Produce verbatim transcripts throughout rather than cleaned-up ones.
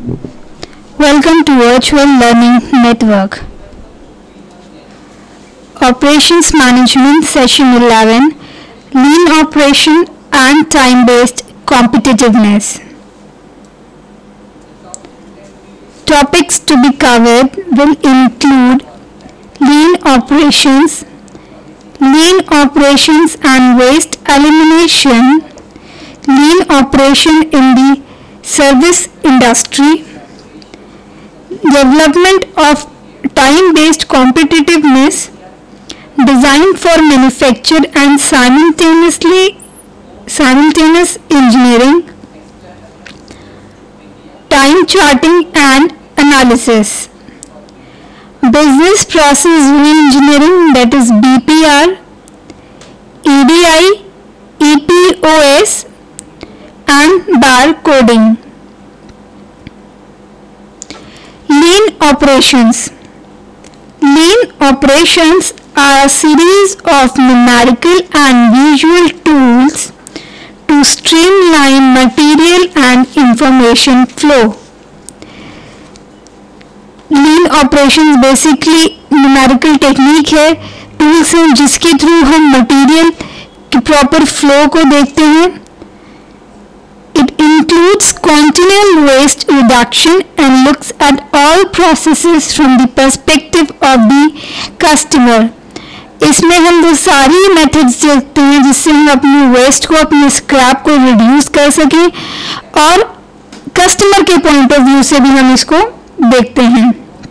Welcome to Virtual Learning Network. Operations Management Session eleven, Lean Operation and Time-Based Competitiveness. Topics to be covered will include lean operations, lean operations and waste elimination, lean operation in the service industry, development of time-based competitiveness, design for manufacture and simultaneously simultaneous engineering, time charting and analysis, business process reengineering, that is B P R, E D I, E P O S and bar coding. Lean operations. Lean operations are a series of numerical and visual tools to streamline material and information flow. Lean operations basically numerical technique है, tools हैं जिसके through हम material के proper flow को देखते हैं. It includes continual waste reduction and looks at all processes from the perspective of the customer. इसमें हम वो सारी मेथड्स देखते हैं जिससे हम अपनी वेस्ट को, अपने स्क्रैप को रिड्यूस कर सकें और कस्टमर के पॉइंट ऑफ व्यू से भी हम इसको देखते हैं.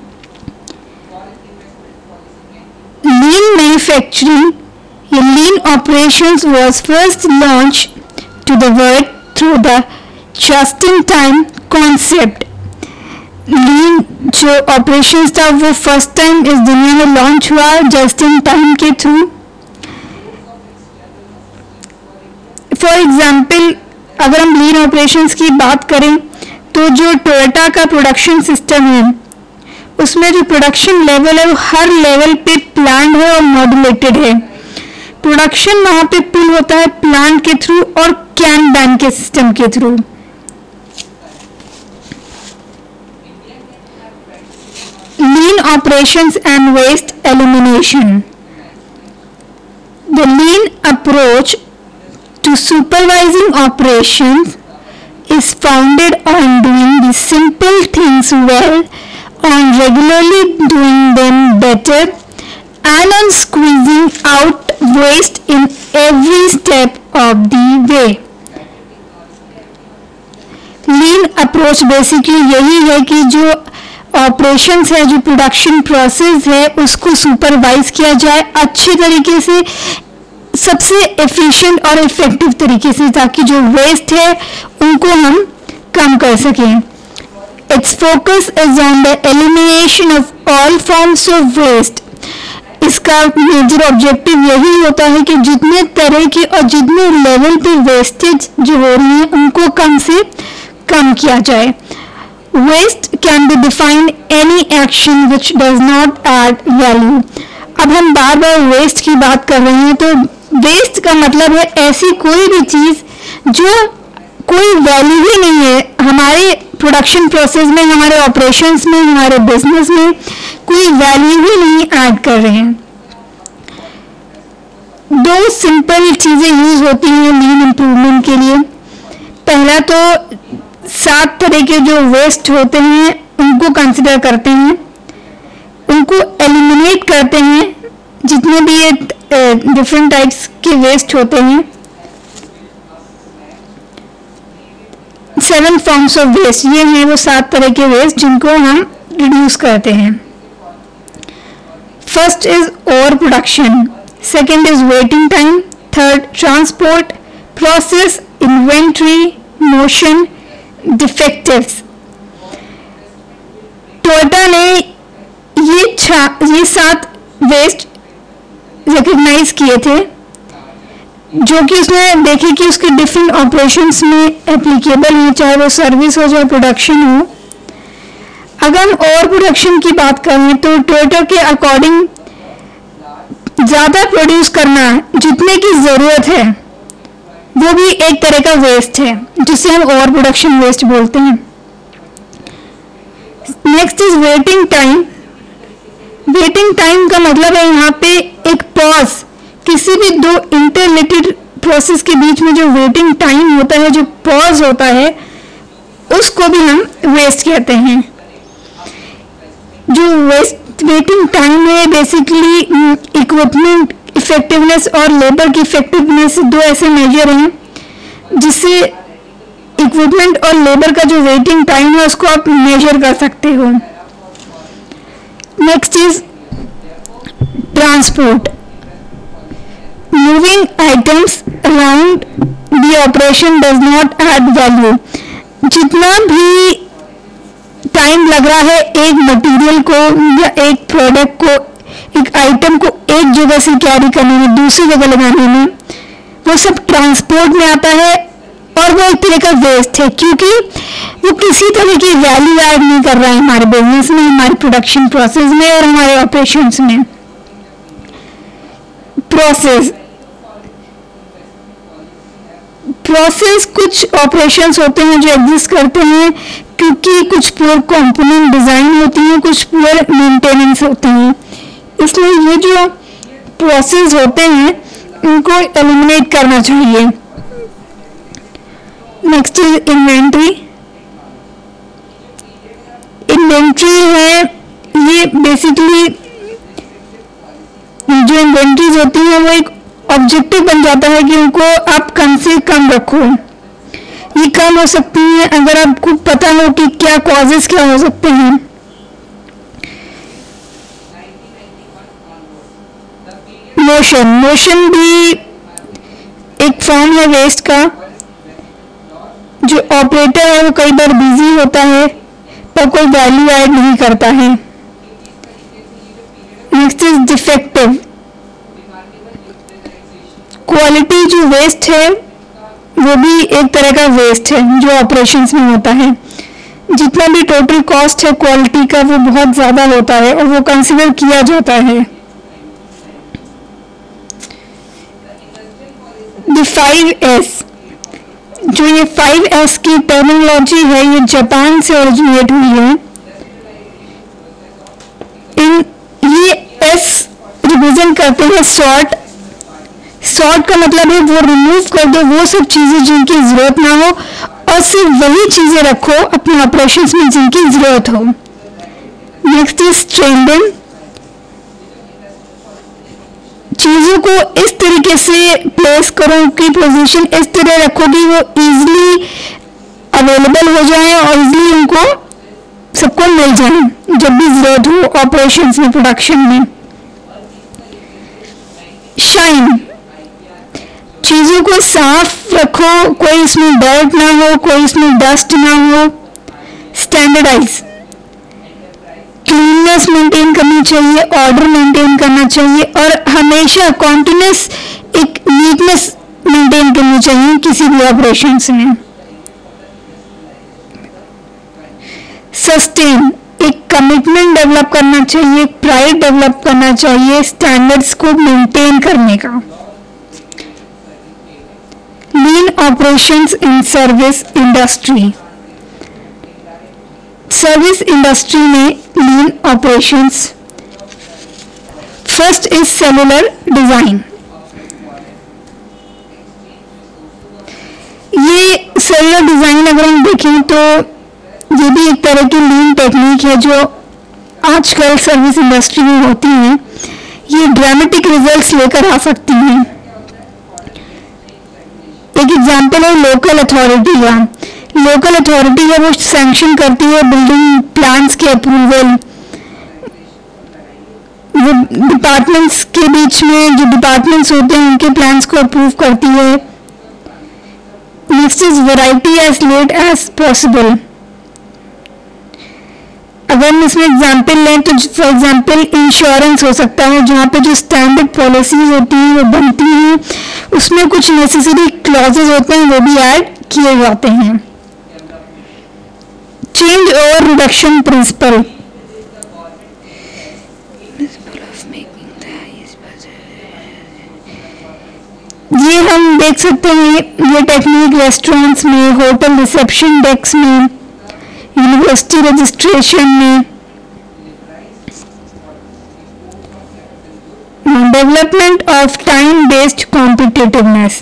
लीन मैन्युफैक्चरिंग या lean operations was first launch to the world through the just-in-time concept. Lean जो ऑपरेशंस था वो फर्स्ट टाइम इस दुनिया में लॉन्च हुआ जस्ट इन टाइम के थ्रू. फॉर एग्जाम्पल अगर हम लीन ऑपरेशंस की बात करें तो जो टोयोटा का प्रोडक्शन सिस्टम है उसमें जो प्रोडक्शन लेवल है वो हर लेवल पे प्लान्ड है और मॉड्यूलेटेड है. प्रोडक्शन वहाँ पे पुल होता है प्लांट के थ्रू और कैन बैन के सिस्टम के through. Lean operations and waste elimination. The lean approach to supervising operations is founded on doing the simple things well, on regularly doing them better, and on squeezing out waste in every step of the way. Lean approach basically यही है कि जो operations है, जो production process है, उसको supervise किया जाए अच्छे तरीके से, सबसे एफिशिएंट और इफेक्टिव तरीके से, ताकि जो वेस्ट है उनको हम कम कर सकें. It's focus is on the elimination of all forms of waste. इसका मेजर ऑब्जेक्टिव यही होता है कि जितने तरह के और जितने लेवल पे वेस्टेज जो हो रही है उनको कम से कम किया जाए. Waste can be defined any action which does not add value. अब हम बार बार वेस्ट की बात कर रहे हैं तो वेस्ट का मतलब है ऐसी कोई भी चीज जो कोई वैल्यू ही नहीं है हमारे प्रोडक्शन प्रोसेस में, हमारे ऑपरेशंस में, हमारे बिजनेस में कोई वैल्यू ही नहीं ऐड कर रहे हैं. दो सिंपल चीजें यूज होती हैं लीन इंप्रूवमेंट के लिए. पहला तो सात तरह के जो वेस्ट होते हैं उनको कंसिडर करते हैं, उनको एलिमिनेट करते हैं. जितने भी ये डिफरेंट टाइप्स के वेस्ट होते हैं, सेवन फॉर्म्स ऑफ वेस्ट, ये हैं वो सात तरह के वेस्ट जिनको हम रिड्यूस करते हैं. First is over production, second is waiting time, third transport, process, inventory, motion, defectives. Toyota ने ये छा ये सात वेस्ट रिकग्नाइज किए थे जो कि उसने देखे कि उसके डिफरेंट ऑपरेशंस में एप्लीकेबल हैं, चाहे वो सर्विस हो चाहे प्रोडक्शन हो. अगर हम ओवर प्रोडक्शन की बात करें तो टोयोटा के अकॉर्डिंग ज़्यादा प्रोड्यूस करना जितने की ज़रूरत है वो भी एक तरह का वेस्ट है जिसे हम ओवर प्रोडक्शन वेस्ट बोलते हैं. Next is waiting time. Waiting time का मतलब है यहाँ पे एक पॉज, किसी भी दो इंटररिलेटेड प्रोसेस के बीच में जो वेटिंग टाइम होता है, जो पॉज होता है, उसको भी हम वेस्ट कहते हैं। जो वेस्ट वेटिंग टाइम है बेसिकली इक्विपमेंट इफेक्टिवनेस और लेबर की इफेक्टिवनेस दो ऐसे मेजर हैं जिससे इक्विपमेंट और लेबर का जो वेटिंग टाइम है उसको आप मेजर कर सकते हो। Next is transport. Moving items around the operation does not add value. जितना भी टाइम लग रहा है एक मटेरियल को या एक प्रोडक्ट को, एक आइटम को एक जगह से कैरी करने में दूसरी जगह लगाने में, वो सब ट्रांसपोर्ट में आता है और वो एक तरह का वेस्ट है, क्योंकि वो किसी तरह की वैल्यू ऐड नहीं कर रहा है हमारे बिजनेस में, हमारे प्रोडक्शन प्रोसेस में और हमारे ऑपरेशंस में। प्रोसेस प्रोसेस कुछ ऑपरेशंस होते हैं जो एग्जिस्ट करते हैं क्योंकि कुछ पुअर कंपोनेंट डिजाइन होती हैं, कुछ पुअर मेंटेनेंस होती हैं, इसलिए ये जो प्रोसेस होते हैं उनको एलिमिनेट करना चाहिए। Next is inventory. इन्वेंट्री है, ये बेसिकली जो इन्वेंट्रीज होती हैं वो एक ऑब्जेक्टिव बन जाता है कि उनको आप कम से कम रखो। ये कम हो सकती है अगर आपको पता हो कि क्या कॉजेस क्या हो सकते हैं। मोशन मोशन भी एक फॉर्म है वेस्ट का। जो ऑपरेटर है वो कई बार बिजी होता है पर कोई वैल्यू ऐड नहीं करता है। Next is defective. क्वालिटी जो वेस्ट है वो भी एक तरह का वेस्ट है जो ऑपरेशंस में होता है। जितना भी टोटल कॉस्ट है क्वालिटी का वो बहुत ज़्यादा होता है और वो कंसिडर किया जाता है। द फाइव एस, जो ये फाइव एस की टर्मिनोलॉजी है ये जापान से ओरिजिनेट हुई है। इन ये एस रिप्रेजेंट करते हैं सॉर्ट। सॉर्ट का मतलब है वो रिमूव कर दो वो सब चीजें जिनकी जरूरत ना हो और सिर्फ वही चीजें रखो अपने ऑपरेशंस में जिनकी जरूरत हो। Next is strengthen. चीजों को इस तरीके से प्लेस करो कि पोजीशन इस तरह रखो कि वो इजीली अवेलेबल हो जाए और इजीली उनको सबको मिल जाए जब भी जरूरत हो ऑपरेशंस में, प्रोडक्शन में। शाइन, चीजों को साफ रखो, कोई इसमें डर्ट ना हो, कोई इसमें डस्ट ना हो। स्टैंडर्डाइज, क्लीननेस मेंटेन करनी चाहिए, ऑर्डर मेंटेन करना चाहिए और हमेशा कॉन्टिन्यूस एक नीटनेस मेंटेन करनी चाहिए किसी भी ऑपरेशंस में। सस्टेन, एक कमिटमेंट डेवलप करना चाहिए, प्राइड डेवलप करना चाहिए स्टैंडर्ड्स को मेंटेन करने का। Lean operations in service industry. Service industry में lean operations. First is cellular design. ये सेलुलर डिजाइन अगर हम देखें तो ये भी एक तरह की लीन टेक्निक है जो आजकल सर्विस इंडस्ट्री में होती है। ये ड्रामेटिक रिजल्ट्स लेकर आ सकती हैं। एक एग्जांपल है लोकल अथॉरिटी का। लोकल अथॉरिटी है वो सैंक्शन करती है बिल्डिंग प्लान्स के अप्रूवल। वो डिपार्टमेंट्स के बीच में जो डिपार्टमेंट्स होते हैं उनके प्लान्स को अप्रूव करती है। Next is variety as late as possible. अगर हम इसमें एग्जाम्पल लें तो फॉर एग्जाम्पल इंश्योरेंस हो सकता है जहाँ पे जो स्टैंडर्ड पॉलिसीज होती हैं वो बनती हैं, उसमें कुछ नेसेसरी क्लॉजेज होते हैं वो भी ऐड किए जाते हैं। चेंज और रिडक्शन प्रिंसिपल। ये हम देख सकते हैं ये टेक्निक रेस्टोरेंट्स में, होटल रिसेप्शन डेस्क में, यूनिवर्सिटी रजिस्ट्रेशन में, development of time based competitiveness.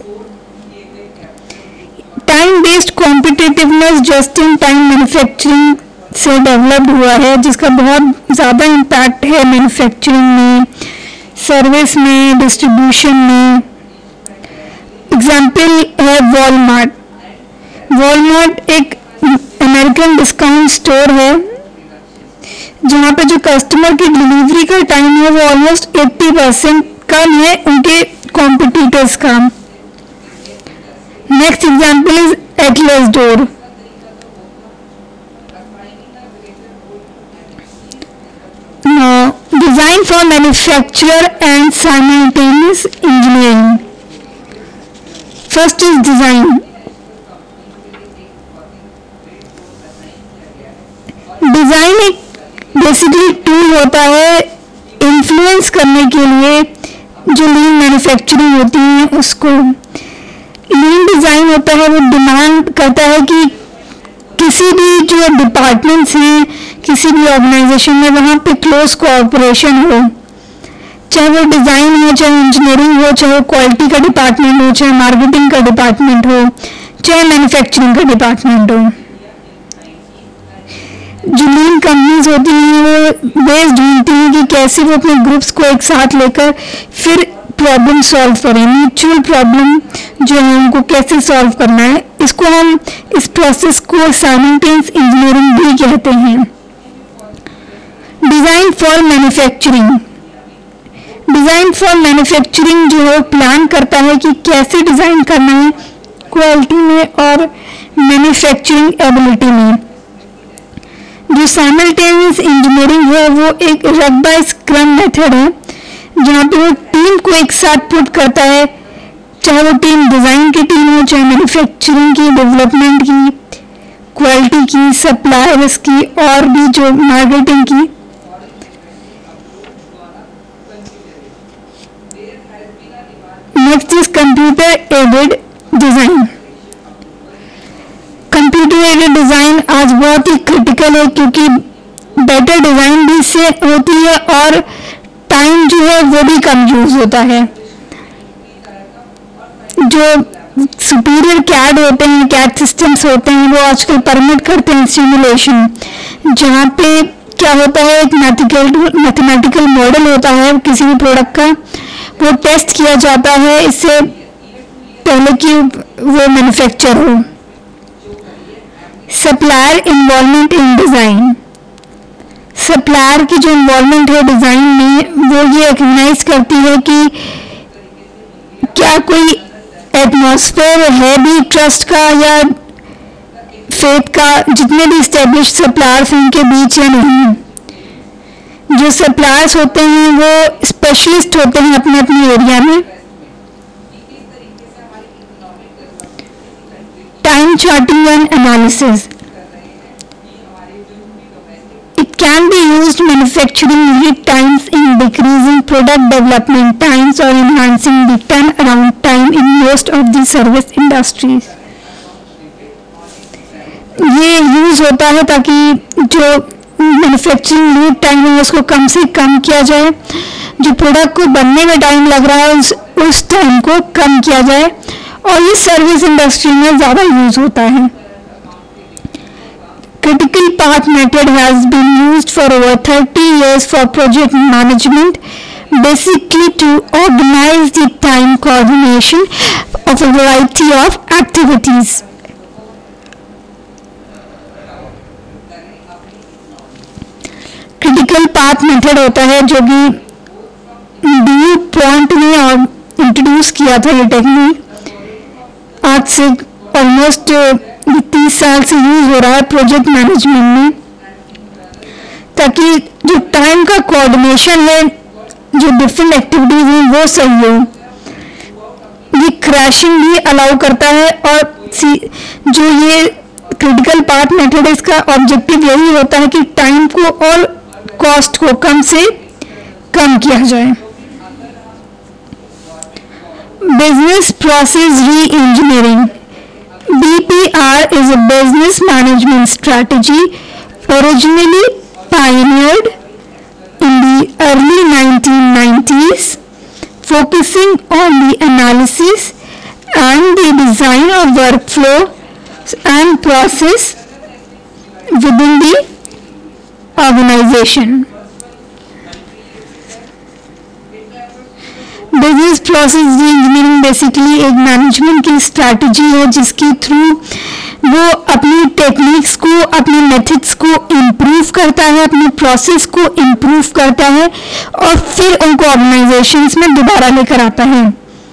Time based competitiveness just in time manufacturing से डेवलप्ड हुआ है, जिसका बहुत ज़्यादा इम्पैक्ट है मैन्युफैक्चरिंग में, सर्विस में, डिस्ट्रीब्यूशन में. एग्जाम्पल है वॉलमार्ट. वॉलमार्ट एक अमेरिकन डिस्काउंट स्टोर है जहाँ पे जो कस्टमर की डिलीवरी का टाइम है वो ऑलमोस्ट अस्सी परसेंट कम है उनके कॉम्पिटिटर्स का. Next example is Atlas door. Design for manufacturer and simultaneous engineering. First is design. Design एक बेसिकली टूल होता है इन्फ्लुएंस करने के लिए जो लीन मैन्युफैक्चरिंग होती है उसको. लीन डिज़ाइन होता है वो डिमांड करता है कि किसी भी जो डिपार्टमेंट्स हैं किसी भी ऑर्गेनाइजेशन में वहाँ पे क्लोज कोऑपरेशन हो, चाहे वो डिज़ाइन हो, चाहे इंजीनियरिंग हो, चाहे क्वालिटी का डिपार्टमेंट हो, चाहे मार्केटिंग का डिपार्टमेंट हो, चाहे मैन्युफैक्चरिंग का डिपार्टमेंट हो. जो लीन कंपनीज होती हैं वो बेस ढूंढती हैं कि कैसे वो अपने ग्रुप्स को एक साथ लेकर फिर प्रॉब्लम सॉल्व करें. म्यूचुअल प्रॉब्लम जो है उनको कैसे सॉल्व करना है, इसको हम इस प्रोसेस को साइमल्टेनियस इंजीनियरिंग भी कहते हैं. Design for manufacturing. Design for manufacturing जो है प्लान करता है कि कैसे डिज़ाइन करना है क्वालिटी में और मैन्युफैक्चरिंग एबिलिटी में. जो साइमल्टेनियस इंजीनियरिंग है वो एक रग बाय स्क्रम मेथड है जहाँ पे वो टीम को एक साथ पुट करता है, चाहे वो टीम डिज़ाइन की टीम हो, चाहे मैन्युफैक्चरिंग की, डेवलपमेंट की, क्वालिटी की, सप्लायर्स की और भी जो मार्केटिंग की. Next is computer aided design. Computer aided design आज बहुत ही क्रिटिकल है क्योंकि बेटर डिज़ाइन भी इससे होती है और टाइम जो है वो भी कम यूज होता है. जो सुपीरियर कैड होते हैं, कैड सिस्टम्स होते हैं, वो आजकल परमिट करते हैं सिमुलेशन, जहाँ पे क्या होता है एक मैथमेटिकल मॉडल होता है किसी भी प्रोडक्ट का, वो टेस्ट किया जाता है इससे पहले कि वो मैन्युफैक्चर हो. Supplier involvement in design. Supplier की जो इन्वॉल्वमेंट है डिज़ाइन में वो ये रिकग्नाइज करती है कि क्या कोई एटमॉस्फेयर है भी ट्रस्ट का या फेथ का जितने भी इस्टेब्लिश सप्लायर्स हैं उनके बीच या नहीं. जो सप्लायर्स होते हैं वो स्पेशलिस्ट होते हैं अपने अपने एरिया में. Time charting and analysis. It can be used manufacturing lead times in decreasing product development times or enhancing the turnaround time in most of the service industries. ये यूज होता है ताकि जो मैन्युफैक्चरिंग लीड टाइम है उसको कम से कम किया जाए, जो प्रोडक्ट को बनने में टाइम लग रहा है उस उस टाइम को कम किया जाए, और ये सर्विस इंडस्ट्री में ज़्यादा यूज होता है. Critical path method has been used for over thirty years for project management, basically to organize the time coordination of a variety of activities. Critical path method होता है जो कि डी पॉइंट ने introduce किया था ये टेक्निक, आज से ऑलमोस्ट तीस साल से यूज हो रहा है प्रोजेक्ट मैनेजमेंट में, ताकि जो टाइम का कोऑर्डिनेशन है जो डिफरेंट एक्टिविटीज हैं वो सही हो. ये क्रैशिंग भी अलाउ करता है और जो ये क्रिटिकल पाथ मेथड है इसका ऑब्जेक्टिव यही होता है कि टाइम को और कॉस्ट को कम से कम किया जाए. Business process reengineering. B P R is a business management strategy originally pioneered in the early nineteen nineties focusing on the analysis and the design of workflow and process within the organization. Business process engineering basically एक management की strategy है जिसके through वो अपनी techniques को, अपने methods को improve करता है, अपने प्रोसेस को इम्प्रूव करता है और फिर उनको ऑर्गेनाइजेशंस में दोबारा लेकर आता है.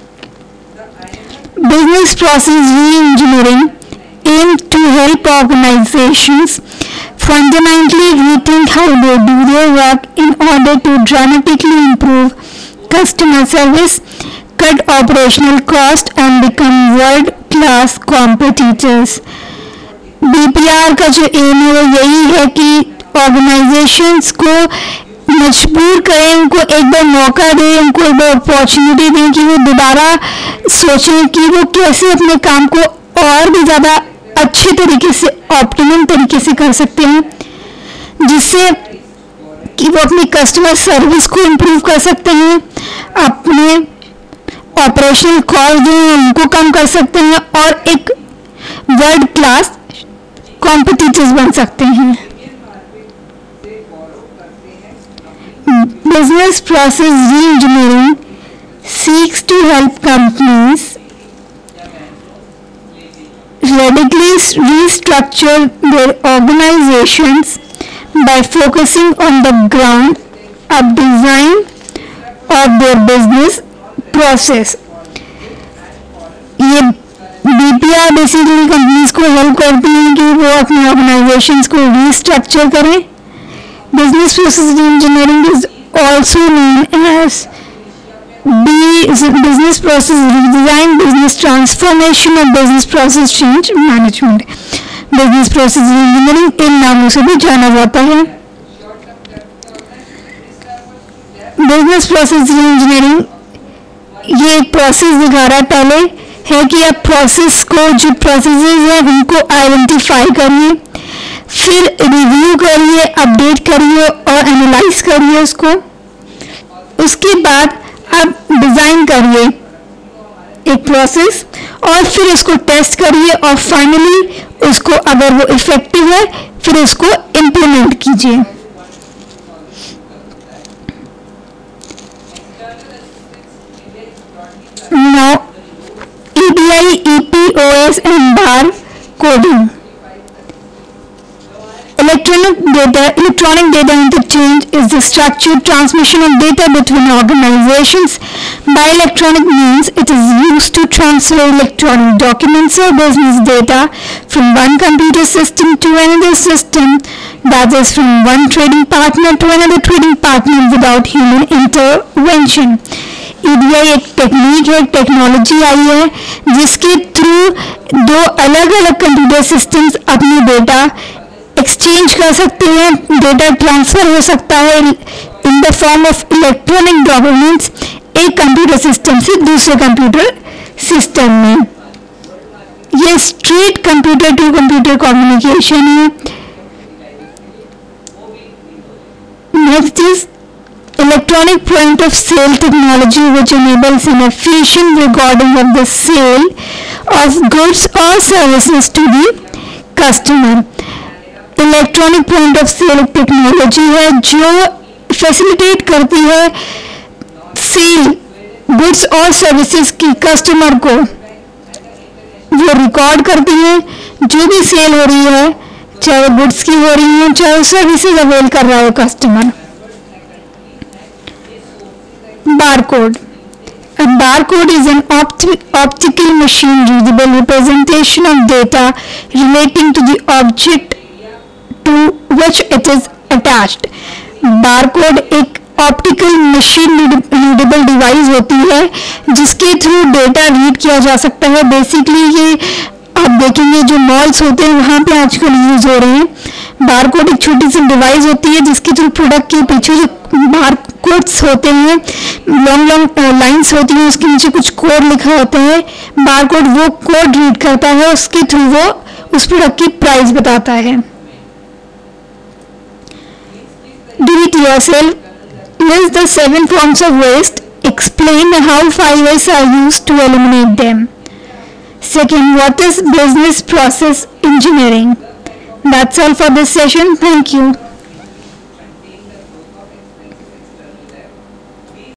Business process reengineering aim to help organisations fundamentally rethink how they do their work in order to dramatically improve customer service, cut operational cost and become world-class competitors. B P R का जो M है वो यही है कि organisations को मजबूर करें, उनको एक बार मौका दें, उनको एक बार अपॉर्चुनिटी दें कि वो दोबारा सोचें कि वो कैसे अपने काम को और भी ज़्यादा अच्छे तरीके से, ऑप्टिमम तरीके से कर सकते हैं, जिससे कि वो अपनी कस्टमर सर्विस को इम्प्रूव कर सकते हैं, अपने ऑपरेशनल कॉस्ट जो हैं उनको कम कर सकते हैं और एक वर्ल्ड क्लास कॉम्पिटिटर्स बन सकते हैं. Business process reengineering seeks to help companies radically restructure their organizations by focusing on the ground up design of their business process. ये B P R basically companies को help करती है कि वो अपने ऑर्गेनाइजेशंस को रीस्ट्रक्चर करें. Business process engineering is also known as business process redesign, business transformation और business process change management. business process engineering इन नामों से भी जाना जाता है. business process engineering ये एक प्रोसेस दिखा रहा है पहले है कि आप प्रोसेस को, जो प्रोसेसेस हैं उनको आइडेंटिफाई करिए, फिर रिव्यू करिए, अपडेट करिए और एनालाइज करिए उसको. उसके बाद आप डिज़ाइन करिए एक प्रोसेस और फिर उसको टेस्ट करिए और फाइनली उसको, अगर वो इफेक्टिव है, फिर उसको इम्प्लीमेंट कीजिए. Now E D I, E P O S and bar coding. Electronic data, electronic data interchange is the structured transmission of data between organizations. By electronic means, it is used to transfer electronic documents or business data from one computer system to another system, that is from one trading partner to another trading partner without human intervention. E D I एक technique है, technology आई है जिसके through दो अलग अलग computer systems अपनी data exchange कर सकते हैं, डेटा ट्रांसफर हो सकता है in the form of electronic documents एक कंप्यूटर सिस्टम से दूसरे कंप्यूटर सिस्टम में. ये straight computer to computer communication है. Next is electronic point of sale technology, which enables an efficient recording of the sale of goods or services to the customer. Electronic point of sale technology है जो facilitate करती है sale goods और services की customer को. वो record करती है जो भी सेल हो रही है, चाहे गुड्स की हो रही है, चाहे सर्विसेज अवेल कर रहा हो customer. Barcode. A barcode is an opti optical machine readable representation of data relating to the object to which it is attached. Barcode एक ऑप्टिकल मशीन रीडेबल डिवाइस होती है जिसके थ्रू डेटा रीड किया जा सकता है. बेसिकली ये आप देखेंगे जो मॉल्स होते हैं वहाँ पे आजकल यूज हो रहे हैं. बारकोड एक छोटी सी डिवाइस होती है जिसके थ्रू प्रोडक्ट के पीछे जो बारकोड्स होते हैं, लॉन्ग लॉन्ग लाइंस होती हैं, उसके नीचे कुछ कोड लिखा होता है. बारकोड वो कोड रीड करता है, उसके थ्रू वो उस प्रोडक्ट की प्राइस बताता है. Do it yourself. List the seven forms of waste. Explain explain how five S are used to eliminate them. Second, what is business process engineering? That's all for this session. Thank you.